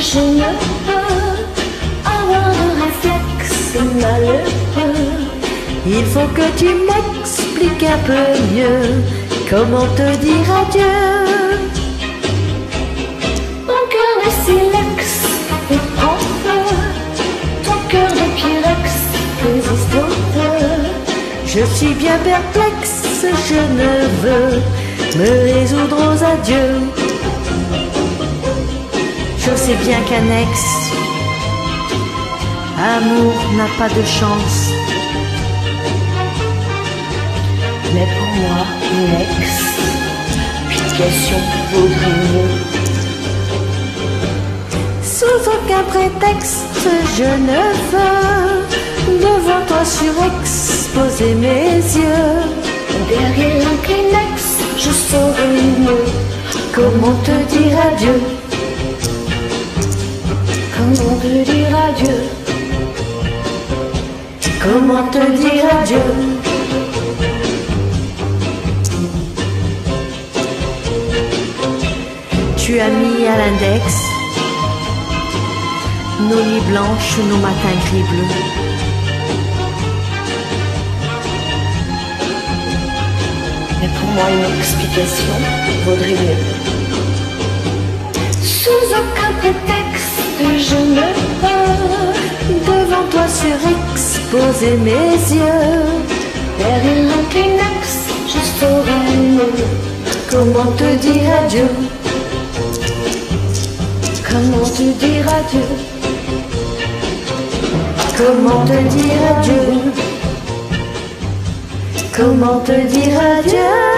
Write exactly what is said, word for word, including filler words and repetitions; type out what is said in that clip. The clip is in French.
je ne peux avoir de réflexe malheureux. Il faut que tu m'expliques un peu mieux comment te dire adieu. Mon cœur de silex et prend feu, ton cœur de pyrex résiste au feu. Je suis bien perplexe, je ne veux me résoudre aux adieux. Je sais bien qu'un ex amour n'a pas de chance, mais pour moi, une explication vaudrait mieux. Sous aucun prétexte, je ne veux devant toi surexposer mes yeux. Derrière un Kleenex, je saurais mieux comment te dire adieu. Comment te dire adieu? Comment te dire adieu? Tu as mis à l'index nos nuits blanches, nos matins gris-bleus. Mais pour moi, une explication vaudrait mieux. Sous aucun prétexte, je ne peux devant toi surexposer mes yeux. Derrière un Kleenex, je saurais mieux comment te dire adieu. Comment te dire adieu? Comment te dire adieu? Comment te dire adieu?